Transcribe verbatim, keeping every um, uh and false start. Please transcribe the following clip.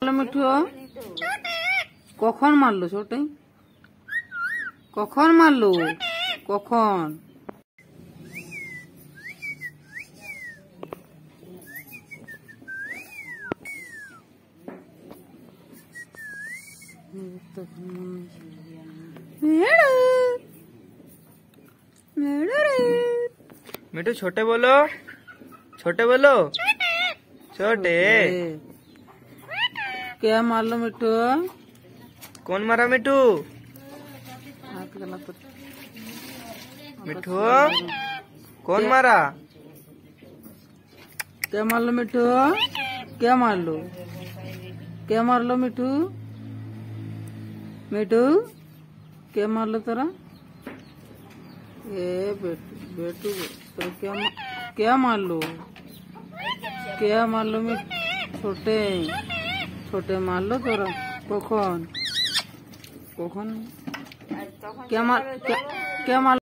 মিঠু কখন মারলো ছোটে? কখন মারলো? কখন? मिठू छोटे बोलो, छोटे बोलो, छोटे। क्या मार लो मिठू? कौन मारा मिठू? हाथ गला तो मिठू कौन मारा? क्या मार लो मिठू? क्या मार लो? क्या मार लो मिठू? मिठू क्या मार लो तेरा? ए बेटू बेटू तो क्या क्या मार लो? क्या मार लो मिठू? छोटे छोटे मार लो तोरा। कौन कौन क्या मार क्या क्या मार